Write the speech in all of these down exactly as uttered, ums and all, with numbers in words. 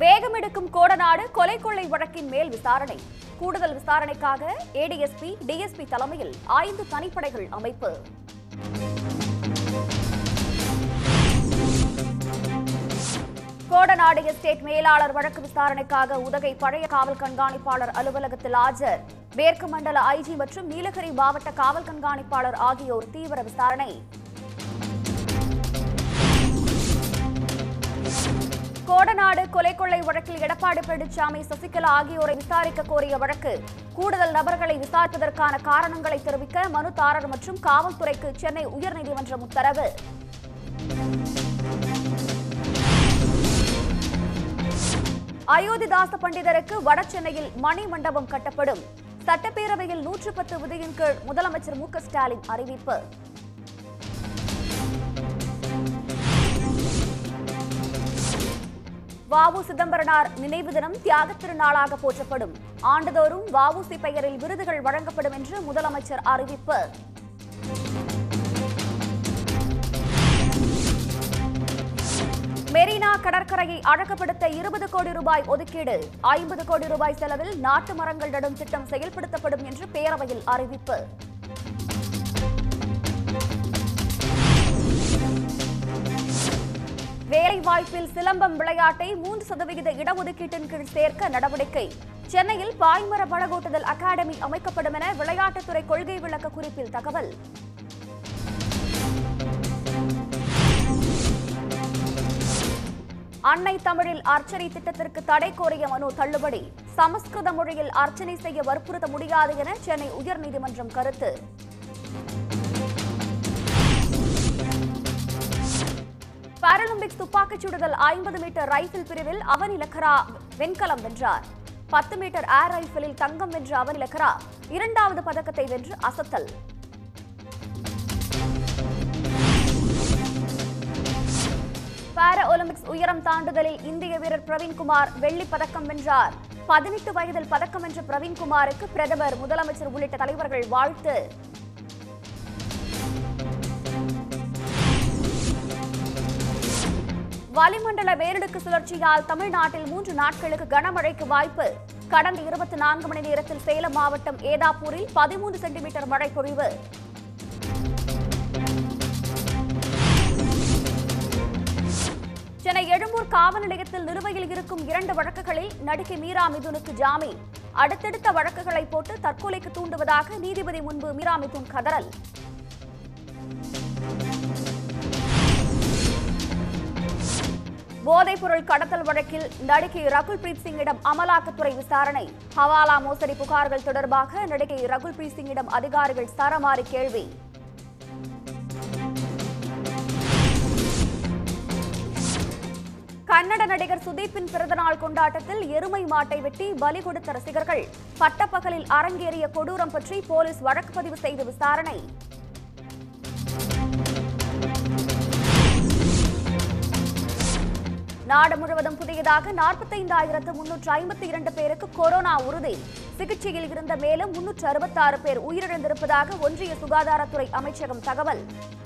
வேகமெடுக்கும் கோடநாடு கொலை கொள்ளை வழக்கின் மேல் விசாரணை. கூடுதல் விசாரணைக்காக ஏடிஎஸ்பி, டிஎஸ்பி தலைமையில் ஐந்து தனிப்படைகள் அமைப்பு. கோடநாடு எஸ்டேட் மேலாளர் வழக்கு விசாரணைக்காக உதகை பழைய காவல் கண்காணிப்பாளர் அலுவலகத்தில் ஆஜர். மேற்கு மண்டல ஐஜி மற்றும் நீலகிரி மாவட்ட காவல் கண்காணிப்பாளர் ஆகியோர் தீவிர விசாரணை. கோடநாடு கொலை கொள்ளை வழக்கில் எடப்பாடி பழனிசாமி, சசிகலா ஆகியோரை விசாரிக்க கோரிய வழக்கு. கூடுதல் நபர்களை விசாரிப்பதற்கான காரணங்களை தெரிவிக்க மனுதாரர் மற்றும் காவல்துறைக்கு சென்னை உயர்நீதிமன்றம் உத்தரவு. அயோத்திதாச பண்டிதருக்கு வடசென்னையில் மணி மண்டபம் கட்டப்படும். சட்டப்பேரவையில் நூற்று பத்து விதியின் கீழ் முதலமைச்சர் மு க ஸ்டாலின் அறிவிப்பு. வ.உ. சிதம்பரனார் நினைவு தினம் தியாக திருநாளாக போற்றப்படும். ஆண்டுதோறும் வ.உ.சி பெயரில் விருதுகள் வழங்கப்படும் என்று முதலமைச்சர் அறிவிப்பு. மெரினா கடற்கரையை அழகுபடுத்த இருபது கோடி ரூபாய் ஒதுக்கீடு. ஐம்பது கோடி ரூபாய் செலவில் நாட்டு மரங்கள் நடும் திட்டம் செயல்படுத்தப்படும் என்று பேரவையில் அறிவிப்பு. வேலைவாய்ப்பில் சிலம்பம் விளையாட்டை மூன்று சதவிகித இடஒதுக்கீட்டின் கீழ் சேர்க்க நடவடிக்கை. சென்னையில் பாய்மர படகோட்டுதல் அகாடமி அமைக்கப்படும் என விளையாட்டுத்துறை கொள்கை விளக்க குறிப்பில் தகவல். அன்னை தமிழில் அர்ச்சனை திட்டத்திற்கு தடை கோரிய மனு தள்ளுபடி. சமஸ்கிருத மொழியில் அர்ச்சனை செய்ய வற்புறுத்த முடியாது என சென்னை உயர்நீதிமன்றம் கருத்து. பாராலிம்பிக்ஸ் துப்பாக்கிச் சுடுதல் ஐம்பது மீட்டர் ரைபிள் பிரிவில் அவனி லக்கரா வெண்கலம் வென்றார். பத்து மீட்டர் ஏர் ரைபிளில் தங்கம் வென்ற அவனி லக்கரா இரண்டாவது பதக்கத்தை வென்று அசத்தல். பாரா ஒலிம்பிக்ஸ் உயரம் தாண்டுதலில் இந்திய வீரர் பிரவீன்குமார் வெள்ளிப் பதக்கம் வென்றார். பதினெட்டு வயதில் பதக்கம் வென்ற பிரவீன்குமாருக்கு பிரதமர், முதலமைச்சர் உள்ளிட்ட தலைவர்கள் வாழ்த்து. வளிமண்டல மேலடுக்கு சுழற்சியால் தமிழ்நாட்டில் மூன்று நாட்களுக்கு கனமழைக்கு வாய்ப்பு. கடந்த இருபத்தி நான்கு மணி நேரத்தில் சேலம் மாவட்டம் ஏதாப்பூரில் பதிமூன்று சென்டிமீட்டர் மழை பொழிவு. சென்னை எழும்பூர் காவல் நிலையத்தில் நிலுவையில் இருக்கும் இரண்டு வழக்குகளில் நடிகை மீரா மிதுனுக்கு ஜாமீன். அடுத்தடுத்த வழக்குகளை போட்டு தற்கொலைக்கு தூண்டுவதாக நீதிபதி முன்பு மீரா மிதுன் கதறல். போதைப்பொருள் கடத்தல் வழக்கில் நடிகை ரகுல் பிரீத் சிங்கிடம் அமலாக்கத்துறை விசாரணை. ஹவாலா மோசடி புகார்கள் தொடர்பாக நடிகை ரகுல் பிரீத் சிங்கிடம் அதிகாரிகள் சரமாரி கேள்வி. கன்னட நடிகர் சுதீப்பின் பிறந்தநாள் கொண்டாட்டத்தில் எருமை மாட்டை வெட்டி பலி கொடுத்த ரசிகர்கள். பட்டப்பகலில் அரங்கேறிய கொடூரம் பற்றி போலீஸ் வழக்கு பதிவு செய்து விசாரணை. நாடு முழுவதும் புதியதாக நாற்பத்தைந்தாயிரத்து முன்னூற்று ஐம்பத்தி இரண்டு பேருக்கு கொரோனா உறுதி. சிகிச்சையில் இருந்த மேலும் முன்னூற்று அறுபத்தி ஆறு பேர் உயிரிழந்திருப்பதாக ஒன்றிய சுகாதாரத்துறை அமைச்சகம் தகவல்.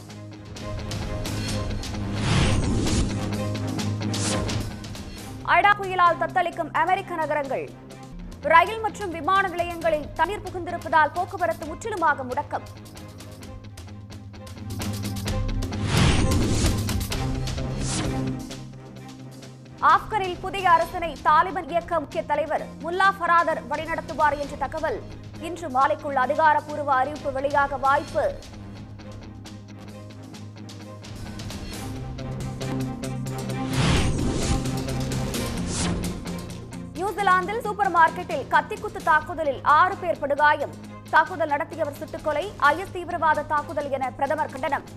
ஐடா புயலால் தத்தளிக்கும் அமெரிக்க நகரங்கள். ரயில் மற்றும் விமான நிலையங்களில் தண்ணீர் புகுந்திருப்பதால் போக்குவரத்து முற்றிலுமாக முடக்கம். ஆப்கனில் புதிய அரசினை தாலிபான் இயக்க முக்கிய தலைவர் முல்லா ஃபராதர் வழிநடத்துவார் என்ற தகவல். இன்று மாலைக்குள் அதிகாரப்பூர்வ அறிவிப்பு வெளியாக வாய்ப்பு. நியூசிலாந்தில் சூப்பர் மார்க்கெட்டில் கத்திக்குத்து தாக்குதலில் ஆறு பேர் படுகாயம். தாக்குதல் நடத்தியவர் சுட்டுக்கொலை. ஐஎஸ் தீவிரவாத தாக்குதல் என பிரதமர் கண்டனம்.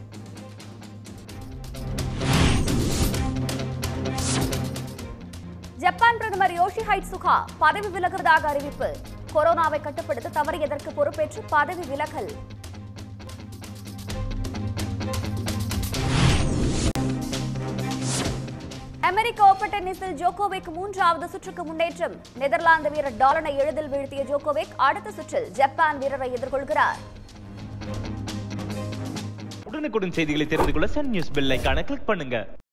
ஜப்பான் பிரதமர் யோஷிஹைட் சுகா பதவி விலகுவதாக அறிவிப்பு. கொரோனாவை கட்டுப்படுத்த தவறியதற்கு பொறுப்பேற்று பதவி விலகல். அமெரிக்க ஓபன் டென்னிஸில் ஜோகோவிக் மூன்றாவது சுற்றுக்கு முன்னேற்றம். நெதர்லாந்து வீரர் டாலனை எளிதில் வீழ்த்திய ஜோகோவிக் அடுத்த சுற்றில் ஜப்பான் வீரரை எதிர்கொள்கிறார். உடனுக்குடன் செய்திகளை தெரிந்து கொள்ள சன் நியூஸ் பெல் ஐகானை கிளிக் பண்ணுங்க.